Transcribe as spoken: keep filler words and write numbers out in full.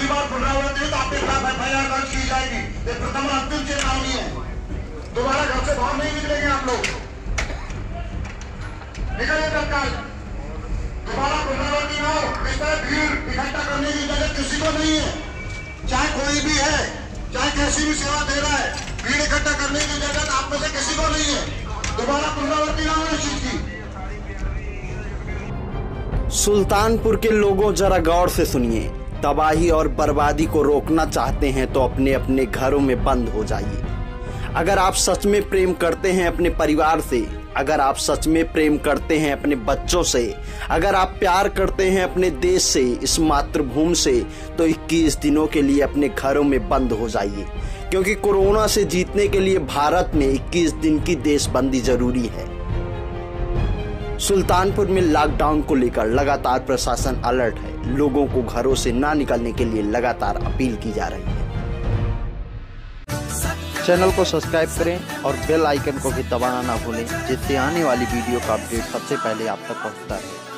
दूसरी बार पुनरावृत्ति है तो आपके खिलाफ एफ आई आर दर्ज की जाएगी। ये प्रथम और अंतिम चेतावनी है। दोबारा घर से बाहर नहीं निकलेंगे आप लोग, निकलिए तत्काल। दोबारा पुनरावृत्ति न हो। इस तरह भीड़ इकट्ठा करने की इजाजत किसी को नहीं है, चाहे कोई भी है, चाहे कैसी भी सेवा दे रहा है। भीड़ इकट्ठा करने की इजाजत आप में से किसी को नहीं है। दोबारा पुनरावृत्ति न हो इस चीज की। सुल्तानपुर के लोगों, जरा गौर से सुनिए। तबाही और बर्बादी को रोकना चाहते हैं तो अपने अपने घरों में बंद हो जाइए। अगर आप सच में प्रेम करते हैं अपने परिवार से, अगर आप सच में प्रेम करते हैं अपने बच्चों से, अगर आप प्यार करते हैं अपने देश से, इस मातृभूमि से, तो इक्कीस दिनों के लिए अपने घरों में बंद हो जाइए। क्योंकि कोरोना से जीतने के लिए भारत में इक्कीस दिन की देशबंदी जरूरी है। सुल्तानपुर में लॉकडाउन को लेकर लगातार प्रशासन अलर्ट है। लोगों को घरों से ना निकलने के लिए लगातार अपील की जा रही है। चैनल को सब्सक्राइब करें और बेल आइकन को भी दबाना ना भूलें, जिससे आने वाली वीडियो का अपडेट सबसे पहले आप तक पहुंचता है।